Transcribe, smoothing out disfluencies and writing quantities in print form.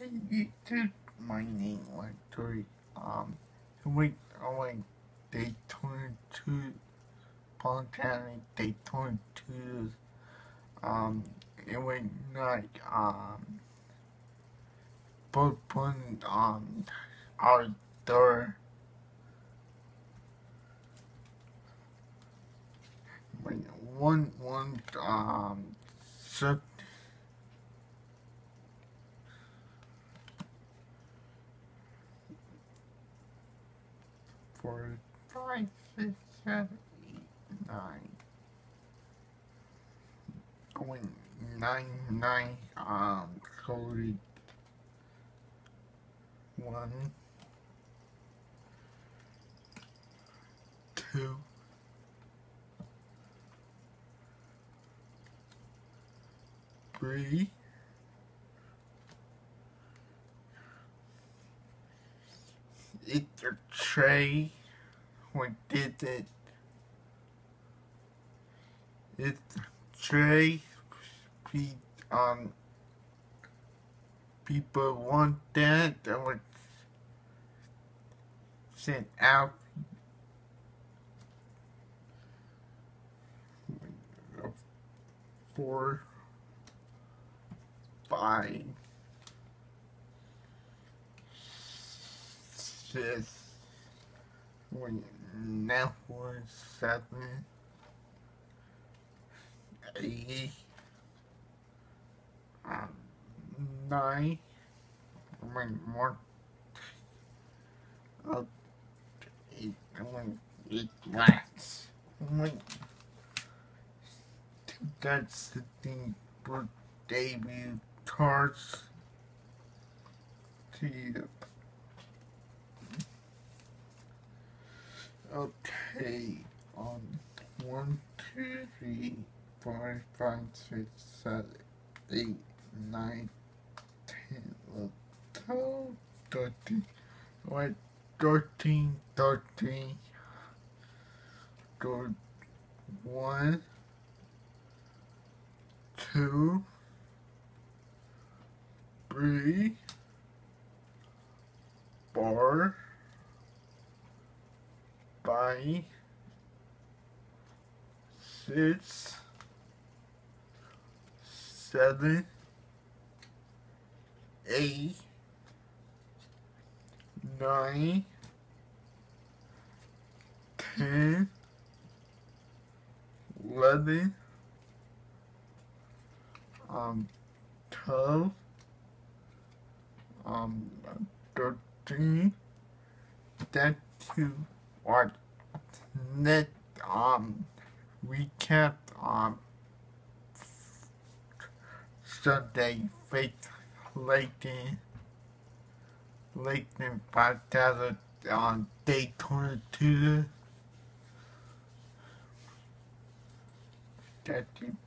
YouTube, my name was Tori. I went Daytona to Palm County, Daytona to it went like both one outdoor one cert for 5, 6, 7, 8, 9. Going 9, coded 1, 2, 3, it's a tray. We did it. It's a tray. People want that. I was sent out 4, 5, 6. Now 7, 8, 9. More. 8. It lasts. That's the thing for debut cards. Okay, 1, 2, 3, 4, 5, 6, 7, 8, 9, 10, 11, 12, 13, 13, 13, 1, 2, 3, 4, 5, 6, 7, 8, 9, 10, 11, 12, 13. That to what net recap Sunday fake Layton 5000 on Daytona to that